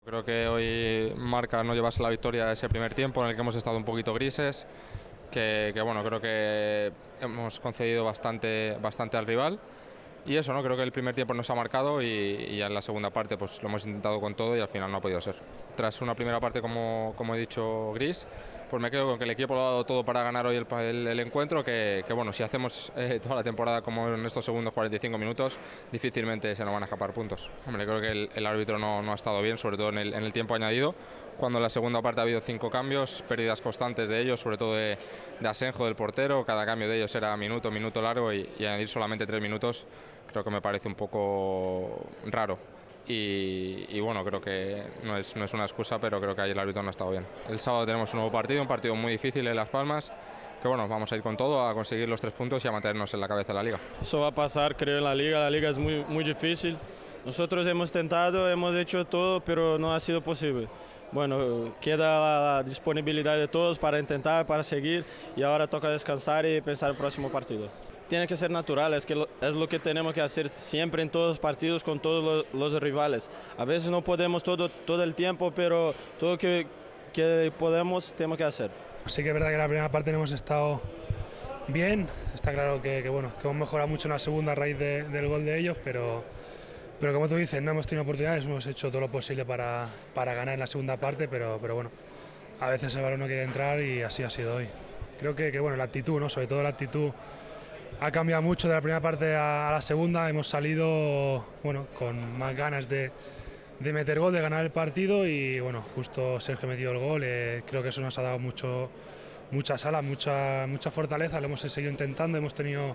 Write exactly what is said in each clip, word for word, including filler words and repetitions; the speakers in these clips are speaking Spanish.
Creo que hoy marca no llevarse la victoria ese primer tiempo en el que hemos estado un poquito grises, que, que bueno, creo que hemos concedido bastante, bastante al rival. Y eso, ¿no? Creo que el primer tiempo nos ha marcado y, y en la segunda parte pues lo hemos intentado con todo y al final no ha podido ser. Tras una primera parte, como, como he dicho, gris, pues me quedo con que el equipo lo ha dado todo para ganar hoy el, el, el encuentro, que, que bueno, si hacemos eh, toda la temporada como en estos segundos cuarenta y cinco minutos, difícilmente se nos van a escapar puntos. Hombre, creo que el, el árbitro no, no ha estado bien, sobre todo en el, en el tiempo añadido, cuando en la segunda parte ha habido cinco cambios, pérdidas constantes de ellos, sobre todo de, de Asenjo, del portero. Cada cambio de ellos era minuto, minuto largo y, y añadir solamente tres minutos creo que me parece un poco raro. Y, y bueno, creo que no es, no es una excusa, pero creo que ayer el árbitro no ha estado bien. El sábado tenemos un nuevo partido, un partido muy difícil en Las Palmas, que bueno, vamos a ir con todo, a conseguir los tres puntos y a mantenernos en la cabeza de la liga. Eso va a pasar, creo, en la liga. La liga es muy, muy difícil. Nosotros hemos tentado, hemos hecho todo, pero no ha sido posible. Bueno, queda la disponibilidad de todos para intentar, para seguir, y ahora toca descansar y pensar el próximo partido. Tiene que ser natural, es, que lo, es lo que tenemos que hacer siempre en todos los partidos con todos los, los rivales. A veces no podemos todo, todo el tiempo, pero todo lo que, que podemos tenemos que hacer. Sí que es verdad que en la primera parte no hemos estado bien, está claro que, que, bueno, que hemos mejorado mucho en la segunda a raíz de, del gol de ellos, pero, pero como tú dices, no hemos tenido oportunidades, hemos hecho todo lo posible para, para ganar en la segunda parte, pero, pero bueno, a veces el balón no quiere entrar y así ha sido hoy. Creo que, que bueno, la actitud, ¿no? Sobre todo la actitud ha cambiado mucho de la primera parte a, a la segunda. Hemos salido bueno, con más ganas de, de meter gol, de ganar el partido y bueno, justo Sergio metió el gol. Eh, creo que eso nos ha dado mucho, mucha sala, mucha, mucha fortaleza. Lo hemos seguido intentando, hemos tenido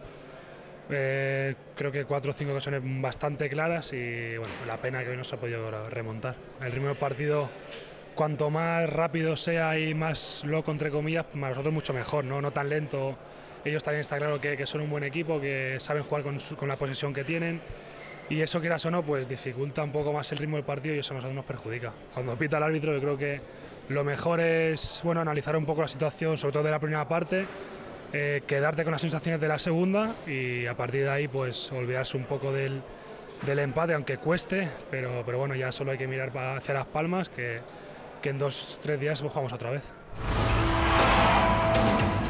eh, creo que cuatro o cinco ocasiones bastante claras y bueno, la pena que hoy no se ha podido remontar. El ritmo del partido, cuanto más rápido sea y más loco entre comillas, para nosotros mucho mejor, no, no tan lento. Ellos también está claro que, que son un buen equipo, que saben jugar con, su, con la posesión que tienen y eso, quieras o no, pues dificulta un poco más el ritmo del partido y eso a nosotros nos perjudica. Cuando pita el árbitro yo creo que lo mejor es bueno, analizar un poco la situación, sobre todo de la primera parte, eh, quedarte con las sensaciones de la segunda y a partir de ahí pues olvidarse un poco del, del empate, aunque cueste, pero, pero bueno, ya solo hay que mirar hacia Las Palmas, que, que en dos o tres días jugamos otra vez.